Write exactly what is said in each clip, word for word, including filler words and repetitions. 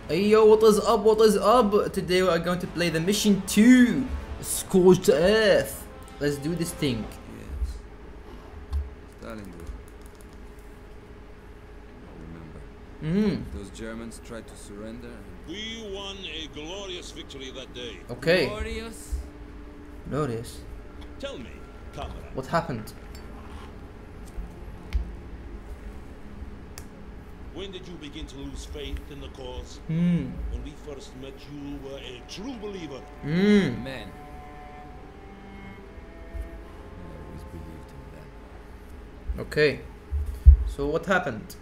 Hey yo, what is up, what is up? Today we are going to play the mission two, Scorched Earth. Let's do this thing. Yes. Stalingrad. I remember. Mm. Those Germans tried to surrender. And We won a glorious victory that day. Okay. Glorious. Glorious. Tell me, comrade, What happened? when did you begin to lose faith in the cause? Hmm. When we first met, you were a true believer. Hmm. Man. I always believed in that. Okay. So what happened?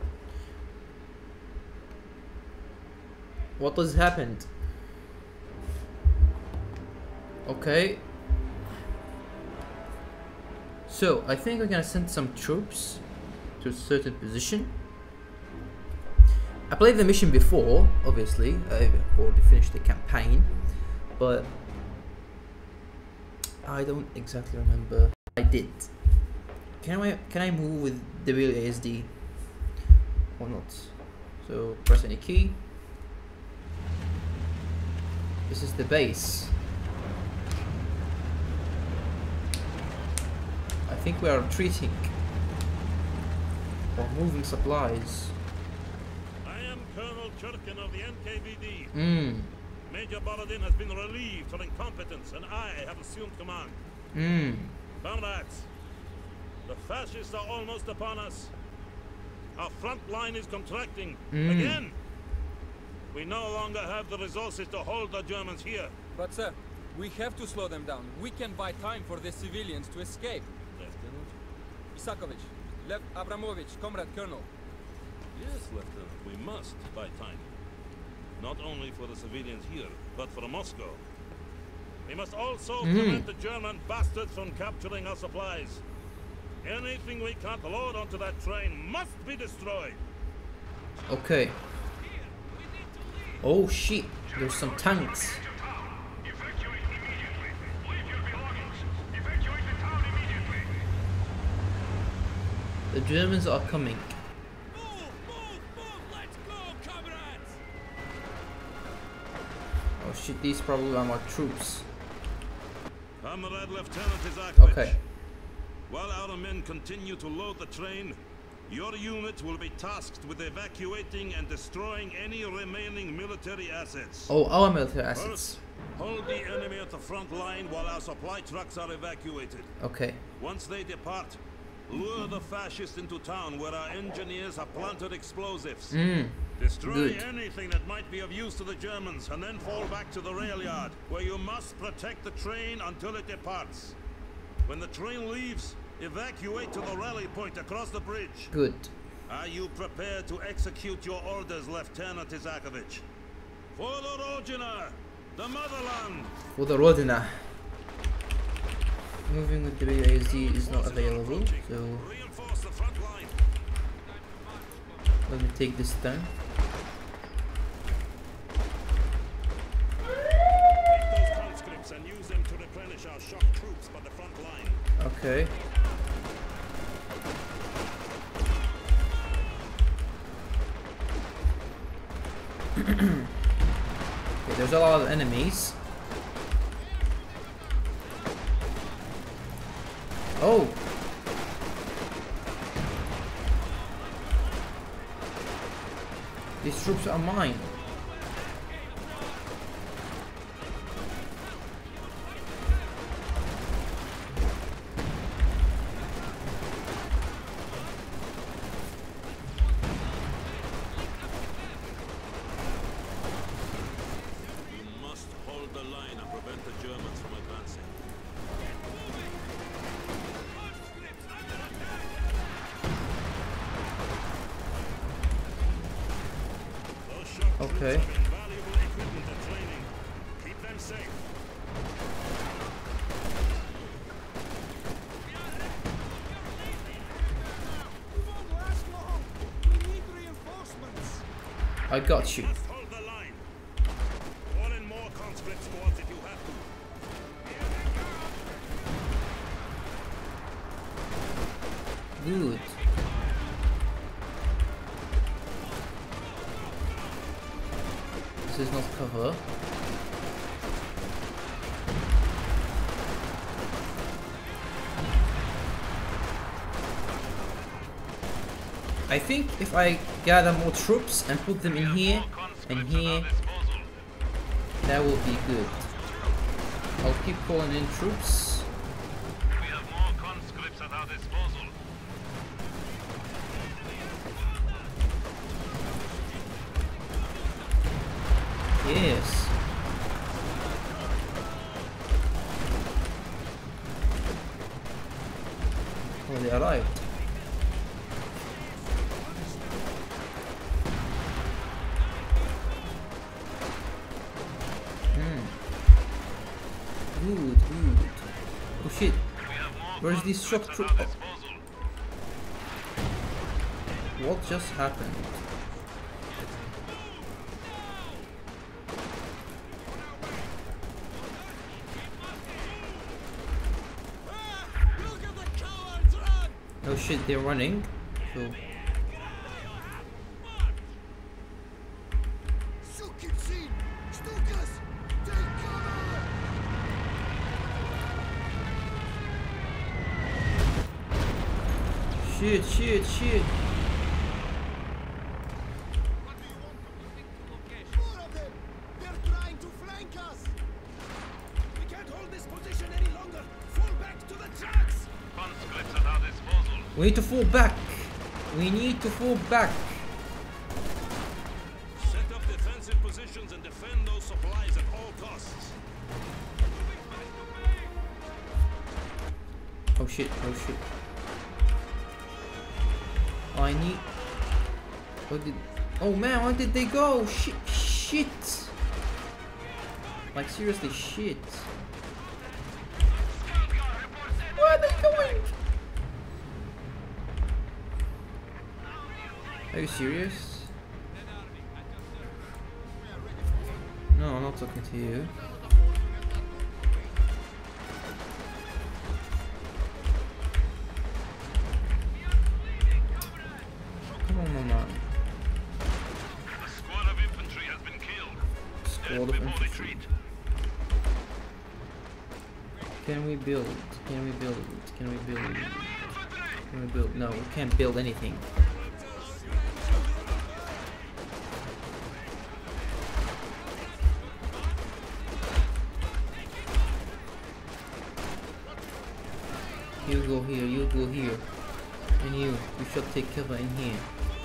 What has happened? Okay. So I think we're gonna send some troops to a certain position. I played the mission before, obviously. I've already finished the campaign, but I don't exactly remember. I did. Can I can I move with W A S D or not? So press any key. This is the base. I think we are retreating or moving supplies. I am Colonel Churkin of the N K V D. Mm. Major Borodin has been relieved for incompetence, and I have assumed command. Mm. Comrades, the fascists are almost upon us. Our front line is contracting Mm. again. We no longer have the resources to hold the Germans here. But sir, we have to slow them down. We can buy time for the civilians to escape. Lieutenant? Isakovich, Lev Abramovich, Comrade Colonel. Yes, Lieutenant, we must buy time. Not only for the civilians here, but for Moscow. We must also Mm. prevent the German bastards from capturing our supplies. Anything we can't load onto that train must be destroyed. Okay. Oh shit, there's some tanks. The Germans are coming. Move, move, move! Let's go, comrades! Oh shit, these probably are my troops. Comrade Lieutenant Isakovich. Okay. While our men continue to load the train, your unit will be tasked with evacuating and destroying any remaining military assets. Oh, our military First, assets. hold the enemy at the front line while our supply trucks are evacuated. Okay. Once they depart, lure the fascists into town where our engineers have planted explosives. Mm. Destroy Good. anything that might be of use to the Germans, and then fall back to the rail yard, where you must protect the train until it departs. When the train leaves, evacuate to the rally point across the bridge. Good. Are you prepared to execute your orders, Lieutenant Isakovich? For the Rodina, the motherland! For the Rodina. Moving with W A S D is not available, so Reinforce the front line. let me take this down. Take those conscripts and use them to replenish our shock troops by the front line. Okay. Okay, there's a lot of enemies. Oh! These troops are mine. You must hold the line and prevent the Germans from advancing. Those shock troops Okay. have invaluable equipment and training. Keep them safe. I got you. Must hold the line. Call in more conscript squads if you have to. Good. This is not cover. I think if I gather more troops and put them in here and here, that will be good. I'll keep calling in troops. We have more conscripts at our disposal. Yes. Oh, they arrived. Good, good. Oh shit. Where's this shock troop? Oh. What just happened? Oh shit, they're running. So Shit, shit, shit. More of them! They're trying to flank us! We can't hold this position any longer! Fall back to the tracks! Conscripts at our disposal. We need to fall back. We need to fall back. Set up defensive positions and defend those supplies at all costs. Oh shit, oh shit. I need. Where did? Oh man, where did they go? Shit, shit. Like seriously, shit. Where are they going? Are you serious? No, I'm not talking to you. Come on, man. A squad of infantry has been killed. Squad of infantry. Can we build? Can we build? Can we build? Can we build? No, we can't build anything. You go here, you go here. And you, you should take cover in here.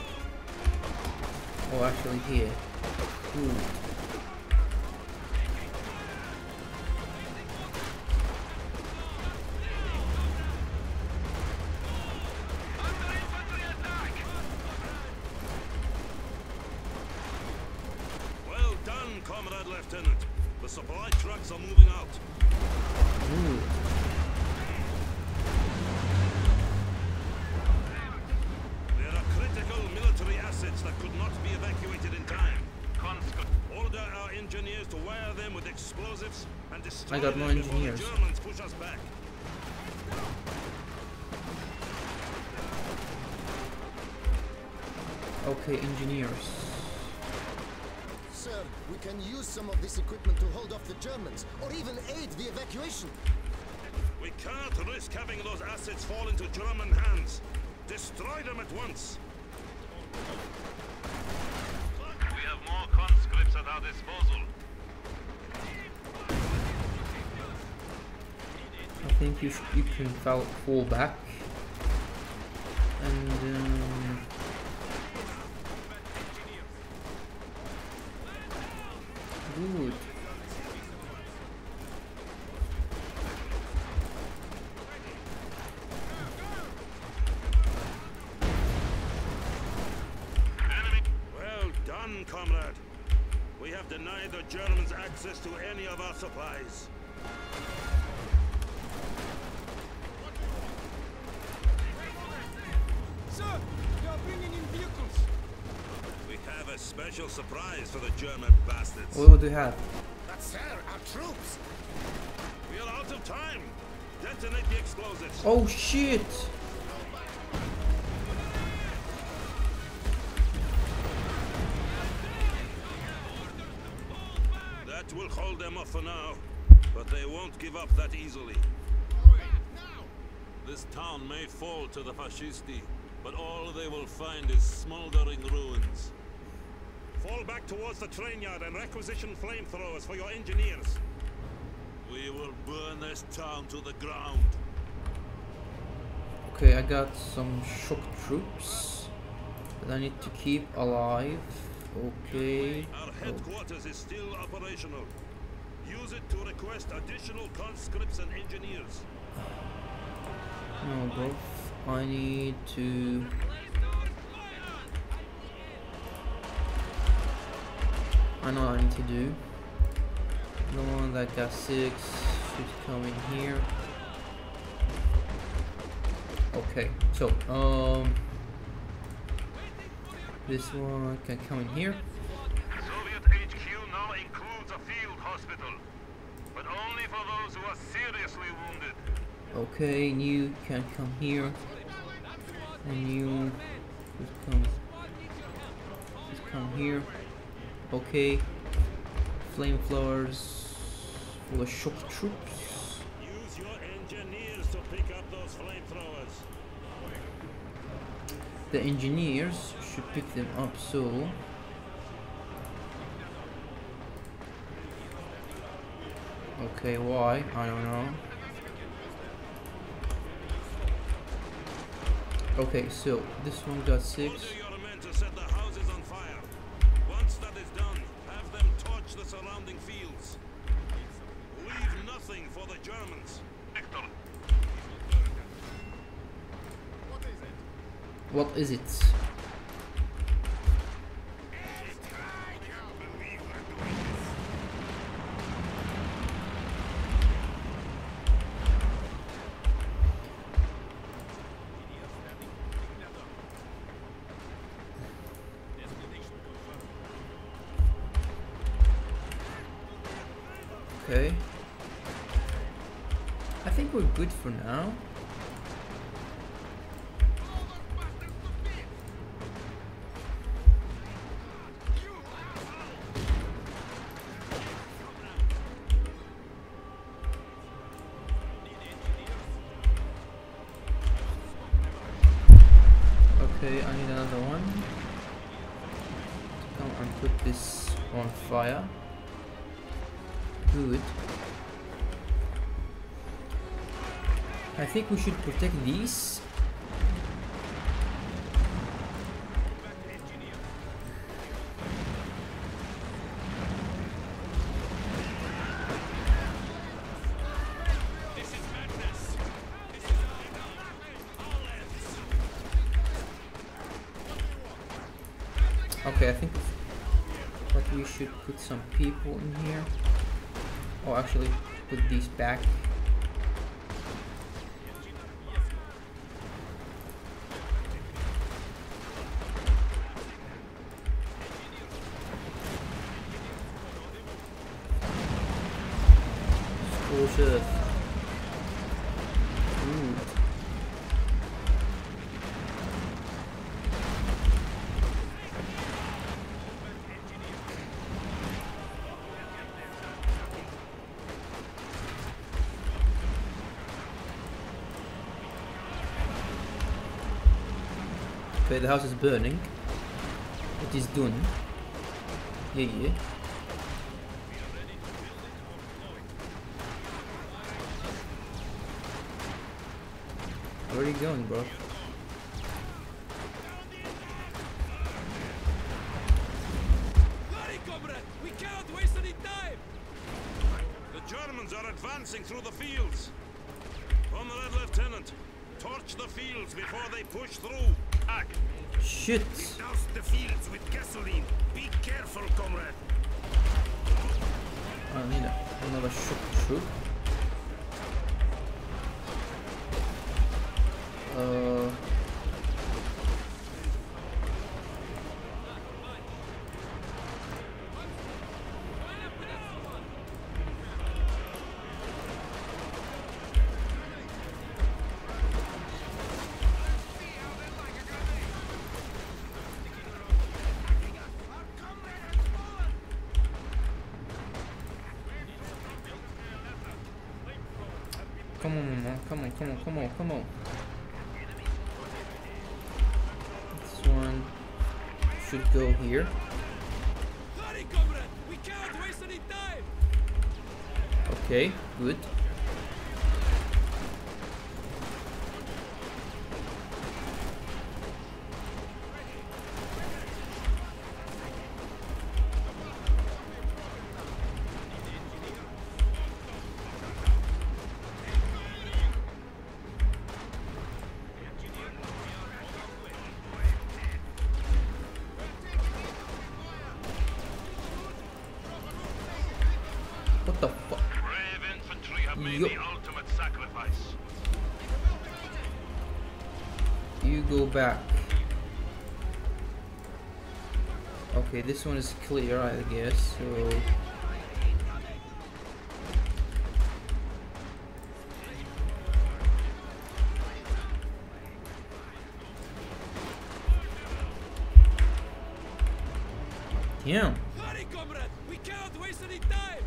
Oh, actually here. Good. Well done, Comrade Lieutenant. The supply trucks are moving out. Good. There are critical military assets that could not be evacuated in time. Conscripts. Order our engineers to wire them with explosives and destroy I got them more before the engineers. Germans push us back. Okay, engineers. Sir, we can use some of this equipment to hold off the Germans, or even aid the evacuation. We can't risk having those assets fall into German hands. Destroy them at once. We have more conscripts at our disposal. I think you sh you can fall, fall back. And um, good. Well done, comrade. We have denied the Germans access to any of our supplies. Sir, they are bringing in vehicles. We have a special surprise for the German bastards. What do you have? But sir, our troops. We are out of time. Detonate the explosives. Oh shit! That will hold them off for now, but they won't give up that easily. This town may fall to the Fascisti, but all they will find is smoldering ruins. Fall back towards the train yard and requisition flamethrowers for your engineers. We will burn this town to the ground. Okay, I got some shock troops that I need to keep alive. Okay. Our headquarters is still operational. Use it to request additional conscripts and engineers. No, bro. I need to. I know what I need to do. The one that got six should come in here. Okay, so um, this one can come in here. Soviet H Q now includes a field hospital, but only for those who are seriously wounded. Okay, you can come here, and you just come, just come here. Okay, flamethrowers for the shock troops. Use your engineers to pick up those flamethrowers. The engineers should pick them up, so okay, why? I don't know. Okay, so this one got six. Order your men to set the houses on fire. Once that is done, have them torch the surrounding fields. Leave nothing for the Germans. Victor, What is it? Okay. I think we're good for now. Okay, I need another one to come and put this on fire. Good. I think we should protect these. Okay, I think that we should put some people in here. Or actually put these back. Scorches. Ooh. Okay, the house is burning. It is done. Yeah, yeah. Where are you going, bro? Hurry, comrade! We cannot waste any time! The Germans are advancing through the fields. Comrade Lieutenant, torch the fields before they push through. Ack. Shit! Douse the fields with gasoline. Be careful, comrade. I need a, another shock troop. Uh. Come on, man. Come on, come on, come on, come on. This one should go here. Hurry, comrade! We can't waste any time! Okay, good. What the fuck? Brave infantry have made Yo. the ultimate sacrifice. You go back. Okay, this one is clear, I guess. So damn. Hurry, comrade! We can't waste any time!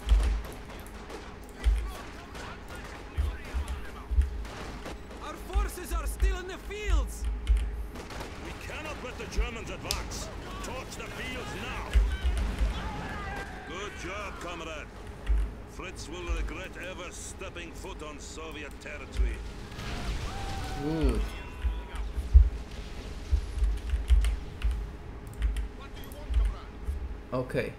Our forces are still in the fields! We cannot let the Germans advance. Torch the fields now. Good job, comrade. Fritz will regret ever stepping foot on Soviet territory. Good. Okay.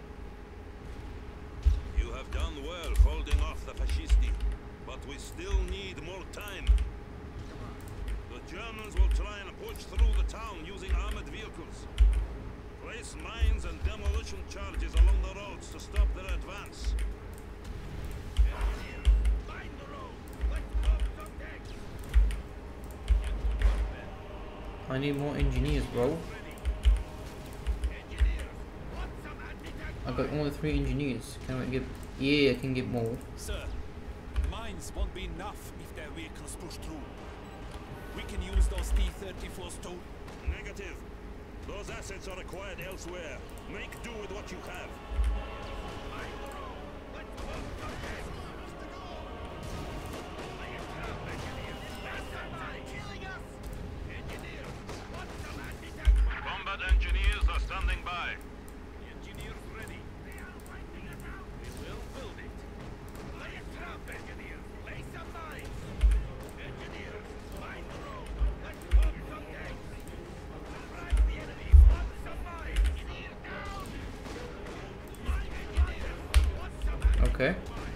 You have done well holding off the Fascisti, but we still need more time. The Germans will try and push through the town using armored vehicles. Place mines and demolition charges along the roads to stop their advance. I need more engineers, bro. I got only three engineers. Can I get? Yeah, I can get more. Sir, mines won't be enough if their vehicles push through. We can use those T thirty-fours too. Negative. Those assets are acquired elsewhere. Make do with what you have. Combat engineers are standing by. Engineers ready. They are wiping us out. We will build it. Lay a trap, engineers. Lay some mines. Engineers, mine the road. Let's pump some tanks. Surprise the enemy. Pump some mines. Engineer down. Engineers, what's some Okay.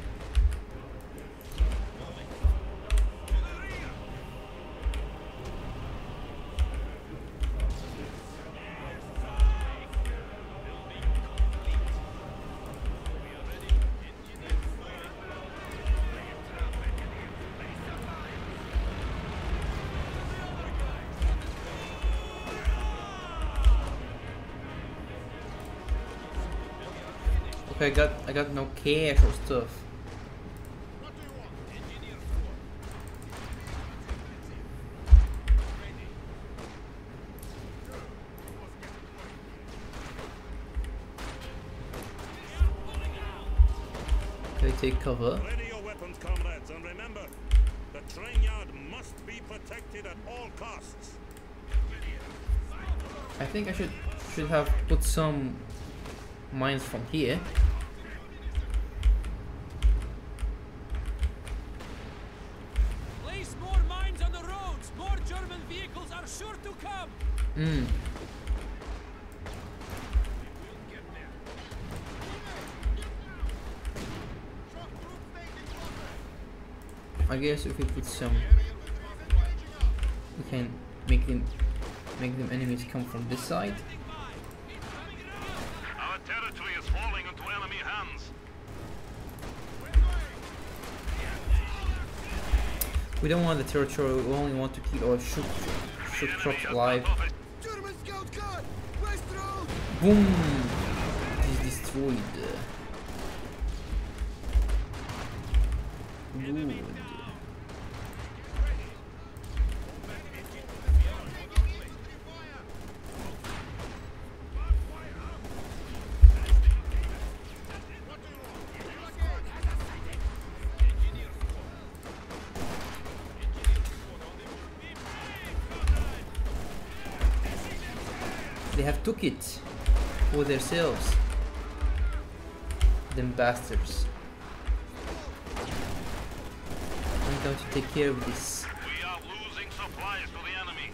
Okay, I got I got no cash or stuff. Okay, take cover. Ready your weapons, comrades, and remember, the train yard must be protected at all costs. I think I should should have put some mines from here. Place more mines on the roads. More German vehicles are sure to come. Hmm. I guess if we put some, we can make them make them enemies come from this side. Our territory is falling into enemy hands. We don't want the territory. We only want to keep our shoot shoot troops alive. German scout car. West road. Boom! It is destroyed. Good. They have took it for themselves. Them bastards. I'm going to take care of this. We are losing supplies to the enemy.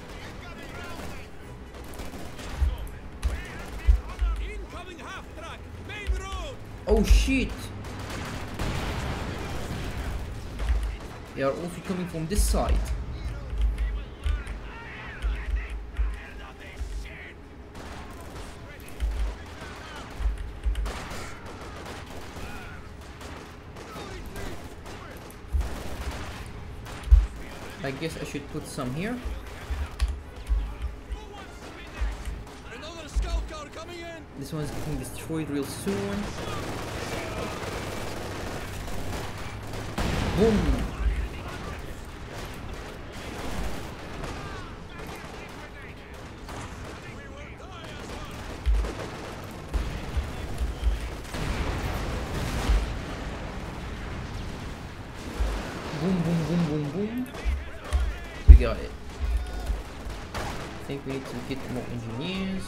Incoming half-track! Main road! Oh shit! They are also coming from this side. I guess I should put some here. Another scout car coming in! This one's getting destroyed real soon. Boom! Boom, boom, boom, boom, boom. We got it. I think we need to get more engineers.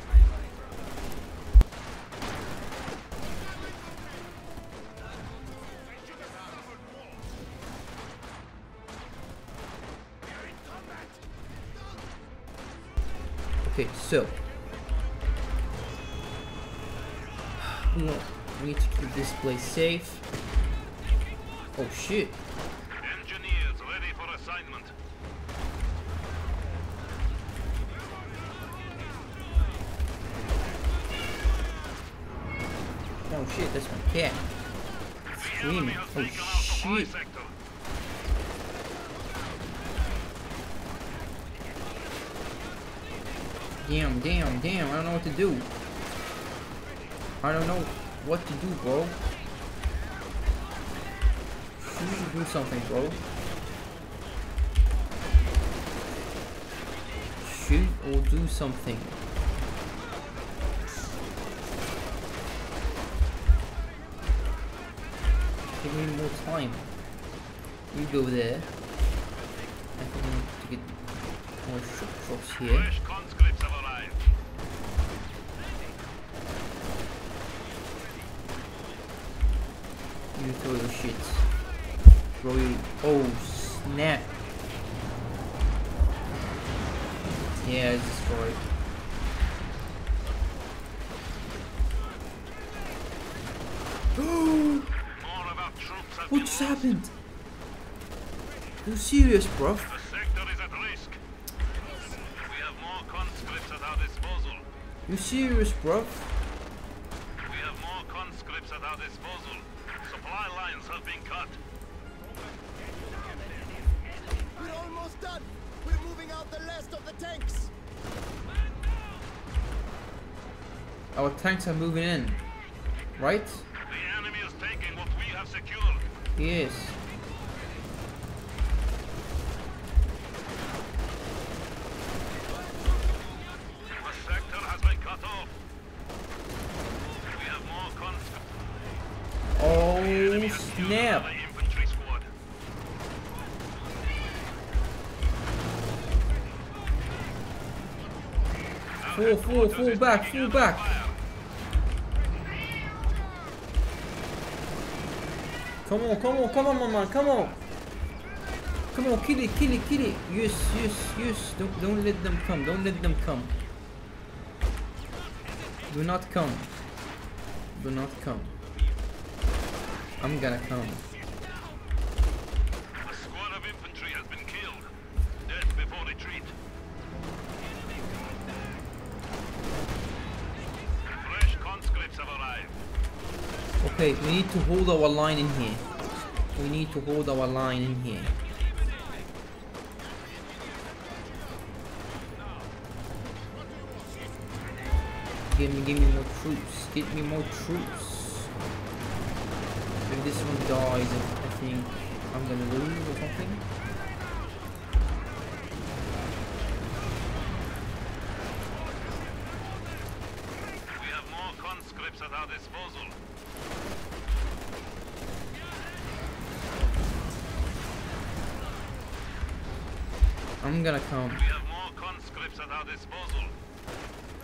Okay, so we want- we need to keep this place safe. Oh shit. Engineers ready for assignment. Oh shit, that's my cat. The enemy Screaming. has Oh taken our supply shit. sector. Damn, damn, damn. I don't know what to do. I don't know what to do, bro. You should do something, bro. Shoot or do something. Give me more time. You go there. I think I need to get more shock troops here. Fresh conscripts have arrived. You throw your shit. Throw you. Oh snap. Yeah, it's destroyed. More of our troops have What been just lost. happened? You serious, bruv? The sector is at risk. We have more conscripts at our disposal. You serious, bruv? We have more conscripts at our disposal. Supply lines have been cut. We're almost done. We're moving out the last of the tanks. Our tanks are moving in, right? The enemy is taking what we have secured. Yes. The sector has been cut off. We have more conscripts. Oh snap! The infantry squad. Fall, fall, fall back, fall back. Come on, come on, come on, mama, come on. Come on, kill it, kill it, kill it. Yes, yes, yes. Don't, don't let them come. Don't let them come. Do not come. Do not come. I'm gonna come. A squad of infantry has been killed. Death before retreat. Fresh conscripts have arrived. Okay, we need to hold our line in here. We need to hold our line in here. Give me, give me more troops. Get me more troops. If this one dies, I think I'm gonna lose or something. We have more conscripts at our disposal. I'm gonna come. We have more conscripts at our disposal.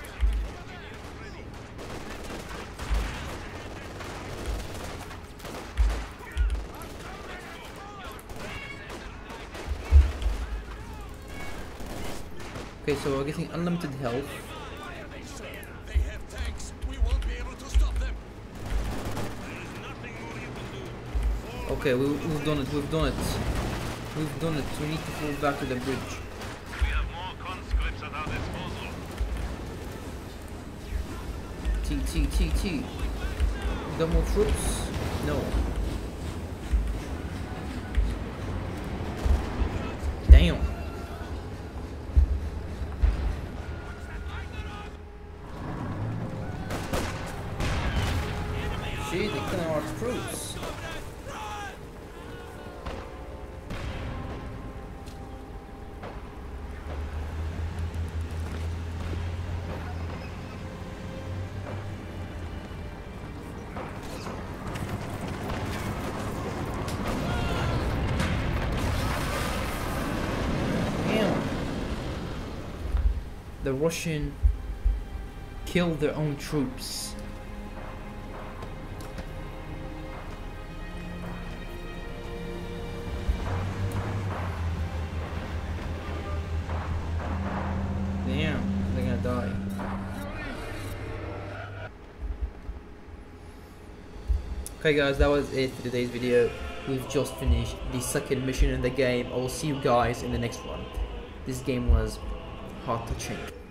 Okay, so we're getting unlimited health. They have tanks. We won't be able to stop them. There is nothing more you can do. Fall Okay, we, we've done it, we've done it. We've done it. We need to fall back to the bridge. We have more conscripts at our disposal. T, T, T, T. We got more troops? No. Damn. Shit, they're killing our troops. The Russian killed their own troops. Damn, they're gonna die. Okay guys, that was it for today's video. We've just finished the second mission in the game. I will see you guys in the next one. This game was heart touching.